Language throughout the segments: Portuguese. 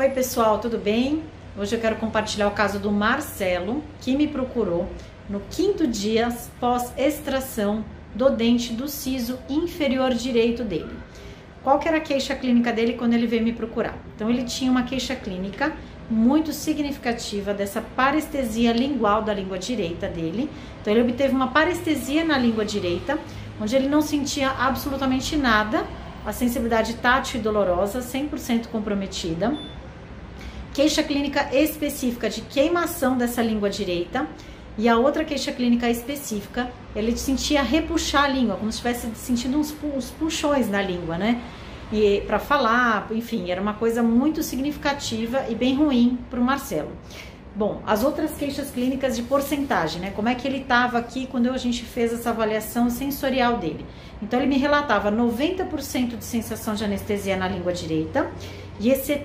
Oi pessoal, tudo bem? Hoje eu quero compartilhar o caso do Marcelo, que me procurou no 5º dia pós extração do dente do siso inferior direito dele. Qual que era a queixa clínica dele quando ele veio me procurar? Então ele tinha uma queixa clínica muito significativa dessa parestesia lingual da língua direita dele. Então ele obteve uma parestesia na língua direita, onde ele não sentia absolutamente nada, a sensibilidade tátil e dolorosa 100% comprometida. Queixa clínica específica de queimação dessa língua direita. E a outra queixa clínica específica, ele sentia repuxar a língua, como se estivesse sentindo uns puxões na língua, né? E para falar, enfim, era uma coisa muito significativa e bem ruim para o Marcelo. Bom, as outras queixas clínicas de porcentagem, né? Como é que ele estava aqui quando a gente fez essa avaliação sensorial dele? Então ele me relatava 90% de sensação de anestesia na língua direita e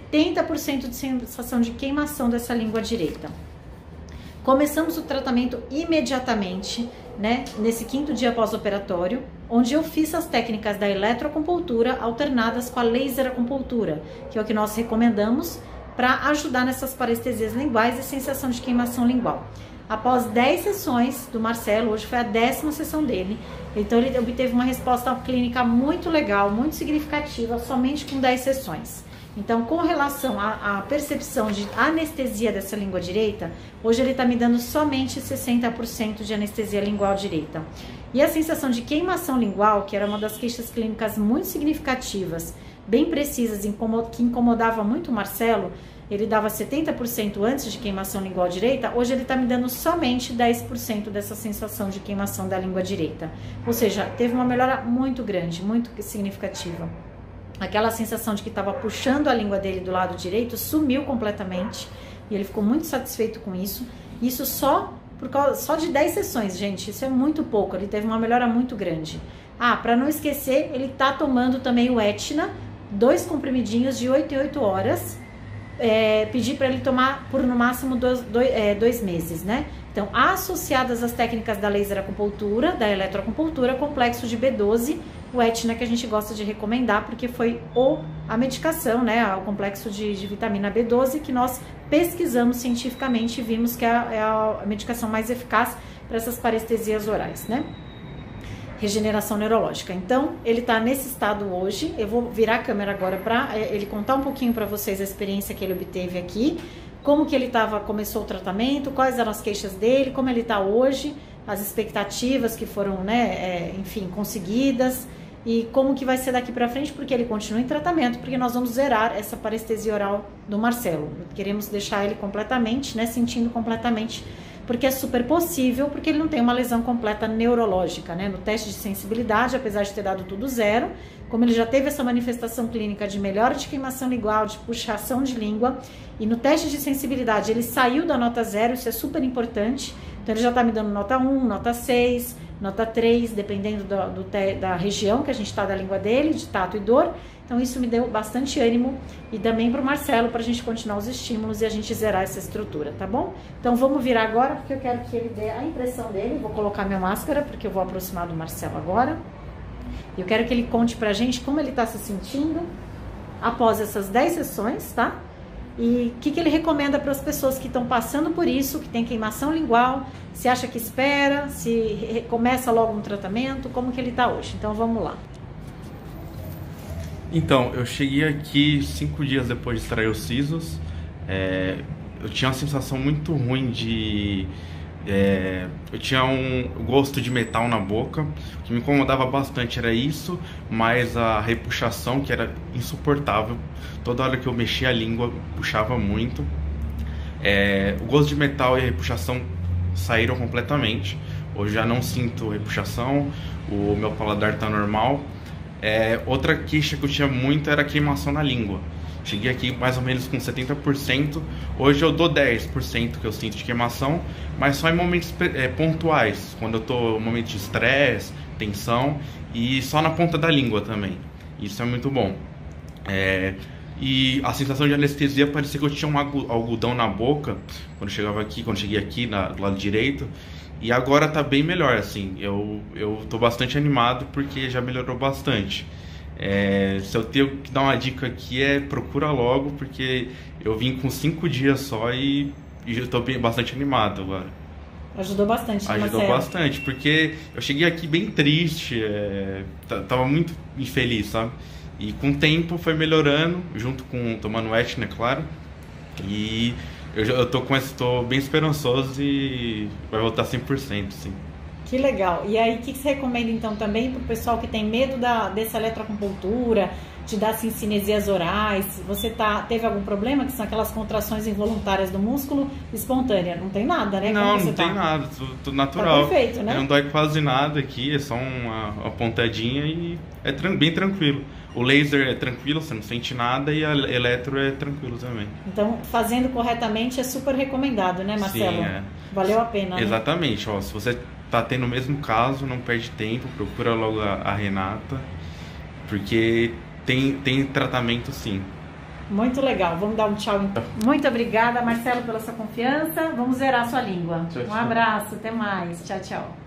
70% de sensação de queimação dessa língua direita. Começamos o tratamento imediatamente, né, nesse 5º dia pós-operatório, onde eu fiz as técnicas da eletroacupuntura alternadas com a laser acupuntura, que é o que nós recomendamos para ajudar nessas parestesias linguais e sensação de queimação lingual. Após 10 sessões do Marcelo, hoje foi a 10ª sessão dele, então ele obteve uma resposta clínica muito legal, muito significativa, somente com 10 sessões. Então, com relação à percepção de anestesia dessa língua direita, hoje ele está me dando somente 60% de anestesia lingual direita. E a sensação de queimação lingual, que era uma das queixas clínicas muito significativas, bem precisas, que incomodava muito o Marcelo, ele dava 70% antes de queimação lingual direita, hoje ele está me dando somente 10% dessa sensação de queimação da língua direita. Ou seja, teve uma melhora muito grande, muito significativa. Aquela sensação de que estava puxando a língua dele do lado direito sumiu completamente e ele ficou muito satisfeito com isso. Isso só de 10 sessões, gente, isso é muito pouco, ele teve uma melhora muito grande. Ah, para não esquecer, ele tá tomando também o Etna, 2 comprimidinhos de 8 em 8 horas. Pedi para ele tomar por no máximo 2 meses, né? Então, associadas às técnicas da laser acupuntura, da eletroacupuntura, complexo de B12, o Etna que a gente gosta de recomendar, porque foi a medicação, né? O complexo de vitamina B12 que nós pesquisamos cientificamente e vimos que é a medicação mais eficaz para essas parestesias orais, né? Regeneração neurológica. Então, ele tá nesse estado hoje. Eu vou virar a câmera agora para ele contar um pouquinho para vocês a experiência que ele obteve aqui, como que ele começou o tratamento, quais eram as queixas dele, como ele tá hoje, as expectativas que foram, né, enfim, conseguidas e como que vai ser daqui para frente, porque ele continua em tratamento, porque nós vamos zerar essa parestesia oral do Marcelo. Queremos deixar ele completamente, né, sentindo completamente, porque é super possível, porque ele não tem uma lesão completa neurológica, né? No teste de sensibilidade, apesar de ter dado tudo 0, como ele já teve essa manifestação clínica de melhora de queimação lingual, de puxação de língua, e no teste de sensibilidade ele saiu da nota 0, isso é super importante, então ele já tá me dando nota 1, nota 6, nota 3, dependendo da região que a gente tá da língua dele, de tato e dor. Então isso me deu bastante ânimo e também para o Marcelo, para a gente continuar os estímulos e a gente zerar essa estrutura, tá bom? Então vamos virar agora, porque eu quero que ele dê a impressão dele. Vou colocar minha máscara, porque eu vou aproximar do Marcelo agora. E eu quero que ele conte pra gente como ele tá se sentindo após essas 10 sessões, tá? E o que ele recomenda para as pessoas que estão passando por isso, que tem queimação lingual, se acha que espera, se começa logo um tratamento, como que ele tá hoje. Então vamos lá. Então, eu cheguei aqui 5 dias depois de extrair os sisos. Eu tinha uma sensação muito ruim de... eu tinha um gosto de metal na boca. O que me incomodava bastante era isso, mas a repuxação, que era insuportável. Toda hora que eu mexia a língua, puxava muito. O gosto de metal e a repuxação saíram completamente. Hoje já não sinto repuxação, o meu paladar tá normal. Outra queixa que eu tinha muito era a queimação na língua. Cheguei aqui mais ou menos com 70%. Hoje eu dou 10% que eu sinto de queimação, mas só em momentos pontuais, quando eu tô em momentos de estresse, tensão, e só na ponta da língua também. Isso é muito bom. E a sensação de anestesia parecia que eu tinha um algodão na boca quando cheguei aqui do lado direito. E agora tá bem melhor, assim. Eu tô bastante animado porque já melhorou bastante. Se eu tenho que dar uma dica aqui, procura logo, porque eu vim com 5 dias só e eu tô bastante animado agora. Ajudou bastante, né, Ajudou Marcelo? bastante, porque eu cheguei aqui bem triste, tava muito infeliz, sabe? E com o tempo foi melhorando, junto com tomando Etna, claro. E eu tô bem esperançoso e vai voltar 100%, sim. Que legal. E aí, o que você recomenda então também para o pessoal que tem medo dessa eletroacupuntura, de dar assim, cinesias orais? Você teve algum problema? Que são aquelas contrações involuntárias do músculo espontânea. Não tem nada, né? Não, não tem nada, tudo natural. Tá perfeito, né? Não dói quase nada aqui, é só uma pontadinha e é bem tranquilo. O laser é tranquilo, você não sente nada, e a eletro é tranquilo também. Então, fazendo corretamente é super recomendado, né, Marcelo? Sim, Valeu a pena, né? Exatamente, ó, se você tá tendo o mesmo caso, não perde tempo, procura logo a Renata, porque tem tratamento sim. Muito legal, vamos dar um tchau então. Muito obrigada, Marcelo, pela sua confiança. Vamos zerar a sua língua. Tchau, tchau. Um abraço, até mais. Tchau, tchau.